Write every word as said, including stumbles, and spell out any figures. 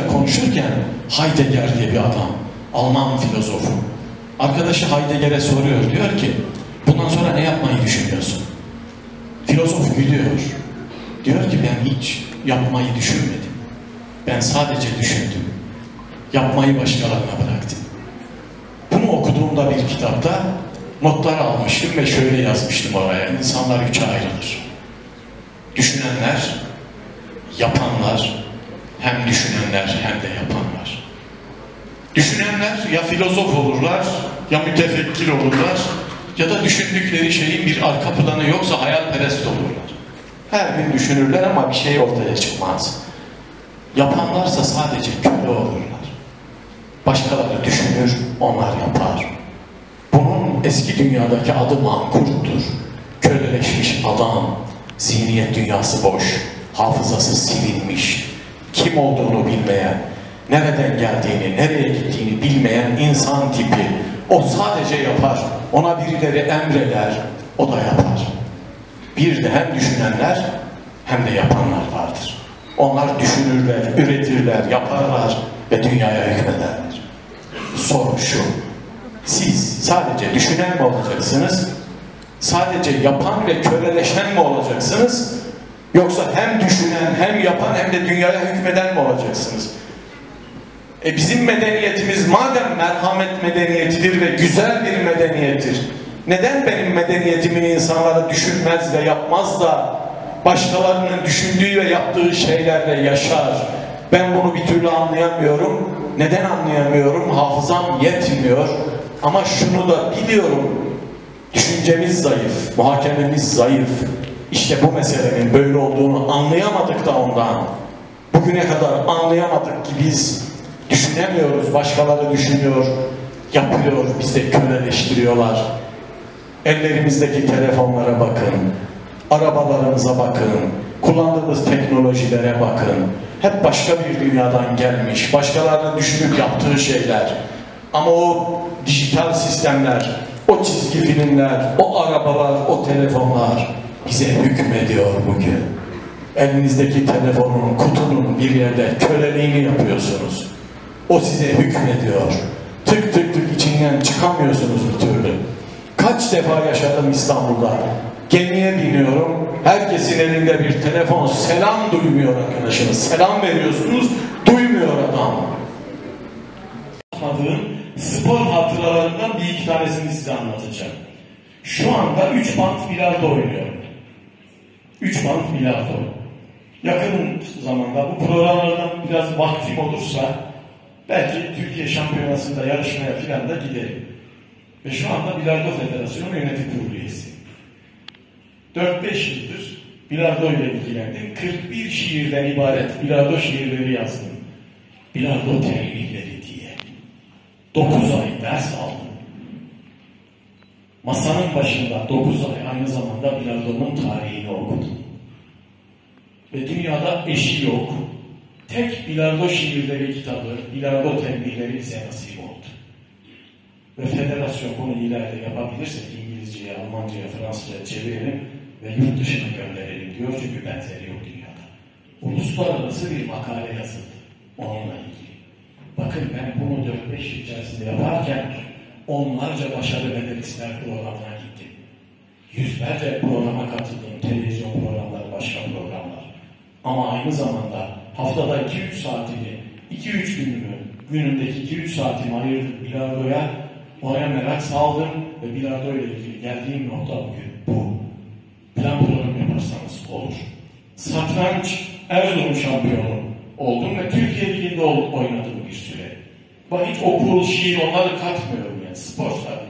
arkadaşıyla konuşurken Heidegger diye bir adam, Alman filozofu. Arkadaşı Heidegger'e soruyor, diyor ki bundan sonra ne yapmayı düşünüyorsun? Filozof gülüyor. Diyor ki ben hiç yapmayı düşünmedim. Ben sadece düşündüm. Yapmayı başkalarına bıraktım. Bunu okuduğumda bir kitapta notlar almıştım ve şöyle yazmıştım oraya. İnsanlar üçe ayrılır. Düşünenler, yapanlar, hem düşünenler hem de yapanlar. Düşünenler ya filozof olurlar, ya mütefekkir olurlar, ya da düşündükleri şeyin bir arka planı yoksa hayalperest olurlar. Her gün düşünürler ama bir şey ortaya çıkmaz. Yapanlarsa sadece köle olurlar. Başkaları düşünür, onlar yapar. Bunun eski dünyadaki adı mankurttur. Köleleşmiş adam, zihniyet dünyası boş, hafızası silinmiş, kim olduğunu bilmeyen, nereden geldiğini, nereye gittiğini bilmeyen insan tipi. O sadece yapar. Ona birileri emreder, o da yapar. Bir de hem düşünenler hem de yapanlar vardır. Onlar düşünürler, üretirler, yaparlar ve dünyaya hükmederler. Soru şu, siz sadece düşünen mi olacaksınız? Sadece yapan ve köleleşen mi olacaksınız? Yoksa hem düşünen, hem yapan, hem de dünyaya hükmeden mi olacaksınız? E bizim medeniyetimiz madem merhamet medeniyetidir ve güzel bir medeniyettir, neden benim medeniyetimin insanları düşünmez ve yapmaz da başkalarının düşündüğü ve yaptığı şeylerle yaşar? Ben bunu bir türlü anlayamıyorum. Neden anlayamıyorum? Hafızam yetmiyor. Ama şunu da biliyorum. Düşüncemiz zayıf, muhakememiz zayıf. İşte bu meselenin böyle olduğunu anlayamadık da ondan. Bugüne kadar anlayamadık ki biz düşünemiyoruz, başkaları düşünüyor, yapıyor, bizi köleleştiriyorlar. Ellerimizdeki telefonlara bakın, arabalarımıza bakın, kullandığımız teknolojilere bakın. Hep başka bir dünyadan gelmiş, başkalarının düşünüp yaptığı şeyler. Ama o dijital sistemler, o çizgi filmler, o arabalar, o telefonlar bize hükmediyor bugün. Elinizdeki telefonun, kutunun bir yerde köleliğini yapıyorsunuz. O size hükmediyor. Tık tık tık içinden çıkamıyorsunuz bir türlü. Kaç defa yaşadım İstanbul'da. Gemiye biniyorum, herkesin elinde bir telefon, selam duymuyor arkadaşınız. Selam veriyorsunuz, duymuyor adam. Anladığım spor hatıralarından bir iki tanesini size anlatacağım. Şu anda üç bant bilardo oynuyorum. Üç bant bilardo. Yakın zamanda bu programlardan biraz vaktim olursa belki Türkiye şampiyonasında yarışmaya filan da giderim. Ve şu anda Bilardo Federasyonu Yönetim Kurulu üyesiyim. dört beş yıldır bilardo ile ilgilendim. kırk bir şiirden ibaret bilardo şiirleri yazdım. Bilardo terimleri diye. dokuz ay ders aldım. Masanın başında dokuz ay aynı zamanda bilardonun tarihini okudum. Ve dünyada eşi yok. Tek bilardo şiirleri kitabı, bilardo tembihleri bize nasip oldu. Ve federasyon bunu ileride yapabilirsek İngilizceye, Almanca'ya, Fransızca'ya çevirelim ve yurt dışına gönderelim diyor. Çünkü benzeri yok dünyada. Uluslararası bir makale yazıldı onunla ilgili. Bakın ben bunu dört beş yıl içerisinde yaparken onlarca başarı medalistler programına gittim. Yüzlerce programa katıldım. Televizyon programları, başka programlar. Ama aynı zamanda haftada iki üç saatini, iki üç günümü, günündeki iki üç saatimi ayırdım bilardoya. Oraya merak saldım ve bilardo ile ilgili geldiğim nokta bugün bu. Plan program yaparsanız olur. Satranç Erzurum şampiyonu oldum ve Türkiye Ligi'nde oynadım bir süre. Bak hiç okul, şiir onları katmıyorum yani. Spor sadece.